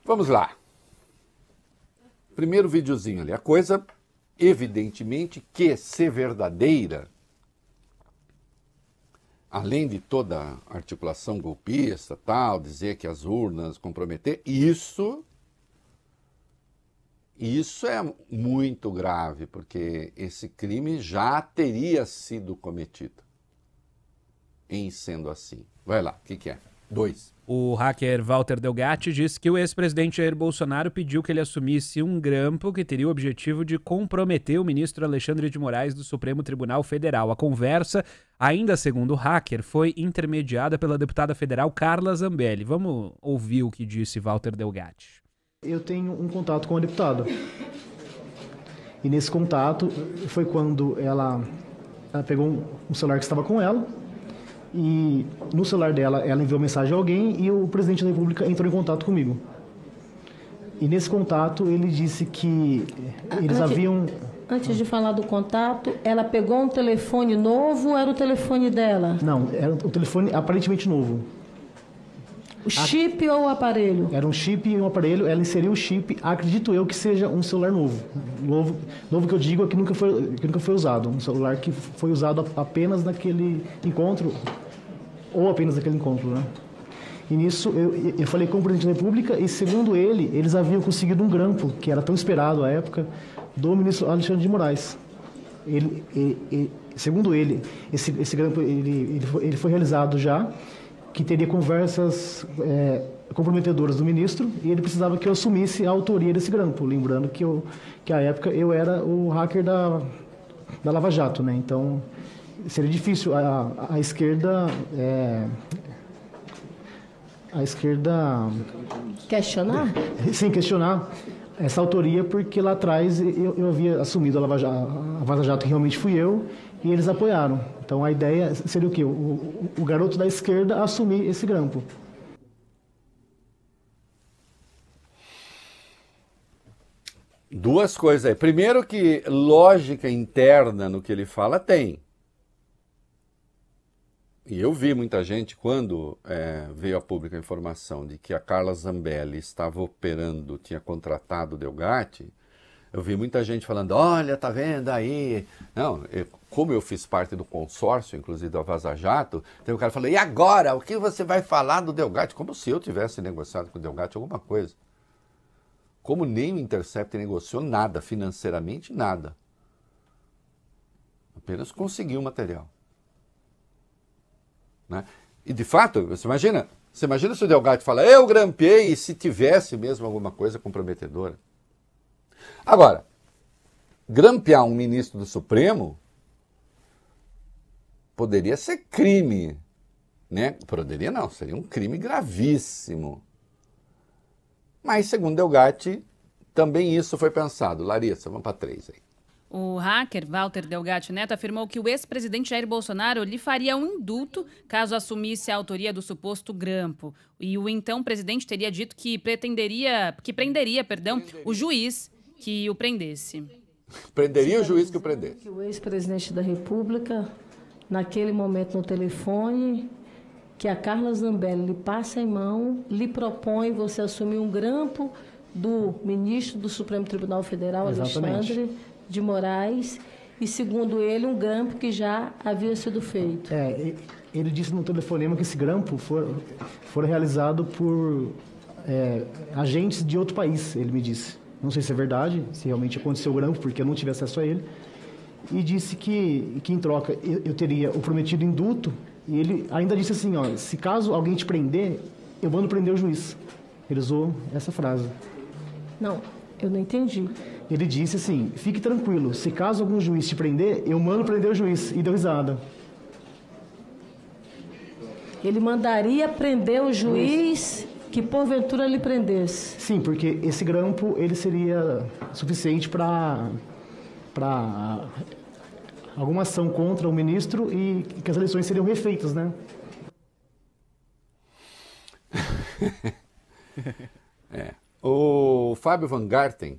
Vamos lá. Primeiro videozinho ali. A coisa, evidentemente, que ser verdadeira, além de toda a articulação golpista, tal, dizer que as urnas comprometer, isso é muito grave, porque esse crime já teria sido cometido. Em sendo assim. Vai lá, o que é? 2. O hacker Walter Delgatti disse que o ex-presidente Jair Bolsonaro pediu que ele assumisse um grampo que teria o objetivo de comprometer o ministro Alexandre de Moraes do Supremo Tribunal Federal. A conversa, ainda segundo o hacker, foi intermediada pela deputada federal Carla Zambelli. Vamos ouvir o que disse Walter Delgatti. Eu tenho um contato com a deputada. E nesse contato foi quando ela pegou um celular que estava com ela. E no celular dela, ela enviou mensagem a alguém e o presidente da República entrou em contato comigo. E nesse contato, ele disse que eles haviam... Antes de falar do contato, ela pegou um telefone novo ou era o telefone dela? Não, era o telefone aparentemente novo. O chip ou o aparelho? Era um chip e um aparelho, ela inseriu o chip, acredito eu que seja um celular novo. Novo que eu digo é que nunca foi usado. Um celular que foi usado apenas naquele encontro, ou apenas naquele encontro, né? E nisso eu falei com o presidente da República e, segundo ele, eles haviam conseguido um grampo, que era tão esperado à época, do ministro Alexandre de Moraes. Segundo ele, esse grampo ele foi realizado já, que teria conversas comprometedoras do ministro, e ele precisava que eu assumisse a autoria desse grampo, lembrando que à época eu era o hacker da Lava Jato, né? Então seria difícil a esquerda questionar? Sim, questionar essa autoria, porque lá atrás eu havia assumido a Lava Jato, que realmente fui eu, e eles apoiaram. Então a ideia seria o quê? O garoto da esquerda assumir esse grampo. Duas coisas aí. Primeiro que lógica interna no que ele fala tem. E eu vi muita gente, quando veio a pública a informação de que a Carla Zambelli estava operando, tinha contratado o Delgatti, eu vi muita gente falando, olha, tá vendo aí? Não, como eu fiz parte do consórcio, inclusive da Vaza Jato, tem um cara falando, e agora, o que você vai falar do Delgatti? Como se eu tivesse negociado com o Delgatti alguma coisa. Como nem o Intercept negociou nada, financeiramente nada. Apenas conseguiu o material. Né? E de fato, você imagina se o Delgatti fala, eu grampeei, e se tivesse mesmo alguma coisa comprometedora. Agora, grampear um ministro do Supremo poderia ser crime, né? Poderia não, seria um crime gravíssimo. Mas, segundo Delgatti, também isso foi pensado. Larissa, vamos para 3 aí. O hacker Walter Delgatti Neto afirmou que o ex-presidente Jair Bolsonaro lhe faria um indulto caso assumisse a autoria do suposto grampo. E o então presidente teria dito que prenderia, o juiz que o prendesse. Prenderia o juiz que o prendesse. Que o ex-presidente da República, naquele momento no telefone, que a Carla Zambelli lhe passa em mão, lhe propõe você assumir um grampo do ministro do Supremo Tribunal Federal, Alexandre de Moraes, e, segundo ele, um grampo que já havia sido feito. Ele disse no telefonema que esse grampo foi realizado por agentes de outro país, ele me disse. Não sei se é verdade, se realmente aconteceu o grampo, porque eu não tive acesso a ele. E disse que em troca eu teria o prometido indulto, e ele ainda disse assim, ó, se caso alguém te prender, eu mando prender o juiz. Ele usou essa frase. Não, eu não entendi. Ele disse assim, fique tranquilo, se caso algum juiz te prender, eu mando prender o juiz. E deu risada. Ele mandaria prender o juiz que porventura lhe prendesse. Sim, porque esse grampo ele seria suficiente para alguma ação contra o ministro e que as eleições seriam refeitas, né? O Fábio Van Garten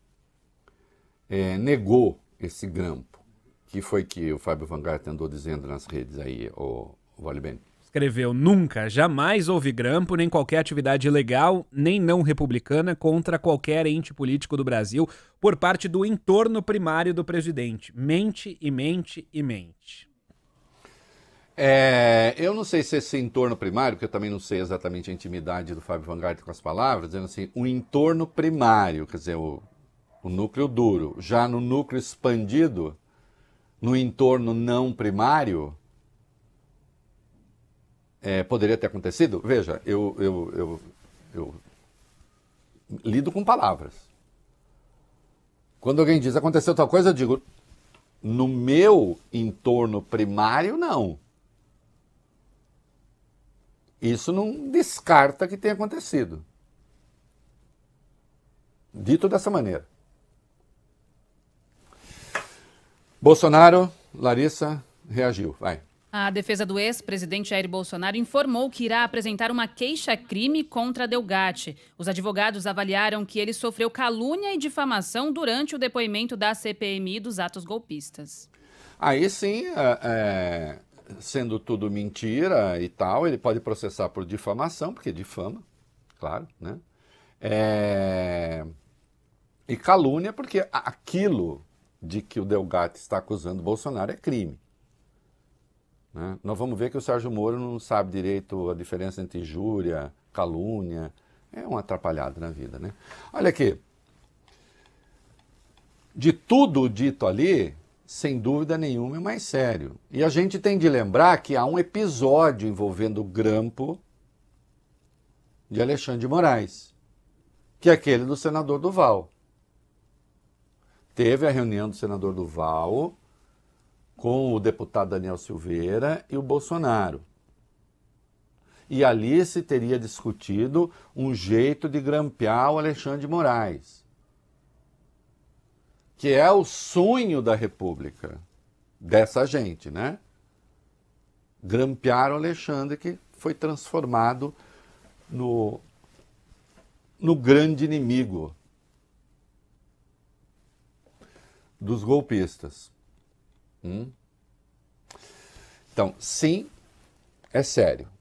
negou esse grampo, que foi que o Fábio Van Garten andou dizendo nas redes aí, o Vale Bem. escreveu: nunca, jamais houve grampo, nem qualquer atividade ilegal, nem não republicana contra qualquer ente político do Brasil por parte do entorno primário do presidente. Mente e mente e mente. Eu não sei se esse entorno primário, porque eu também não sei exatamente a intimidade do Fábio Van Garten com as palavras, dizendo assim, o entorno primário, quer dizer, o núcleo duro. Já no núcleo expandido, no entorno não primário, poderia ter acontecido? Veja, eu lido com palavras. Quando alguém diz aconteceu tal coisa, eu digo, no meu entorno primário, não. Isso não descarta que tenha acontecido. Dito dessa maneira. Bolsonaro, Larissa, reagiu. Vai. A defesa do ex-presidente Jair Bolsonaro informou que irá apresentar uma queixa-crime contra Delgatti. Os advogados avaliaram que ele sofreu calúnia e difamação durante o depoimento da CPMI dos atos golpistas. Aí sim, sendo tudo mentira e tal, ele pode processar por difamação, porque difama, claro, né? E calúnia, porque aquilo de que o Delgatti está acusando o Bolsonaro é crime. Né? Nós vamos ver que o Sérgio Moro não sabe direito a diferença entre injúria, calúnia. É um atrapalhado na vida, né? Olha aqui. De tudo dito ali, sem dúvida nenhuma é mais sério. E a gente tem de lembrar que há um episódio envolvendo o grampo de Alexandre de Moraes, que é aquele do senador Duval. Teve a reunião do senador Duval com o deputado Daniel Silveira e o Bolsonaro. E ali se teria discutido um jeito de grampear o Alexandre de Moraes, que é o sonho da República, dessa gente, né? Grampear o Alexandre, que foi transformado no grande inimigo dos golpistas. Então, sim, é sério.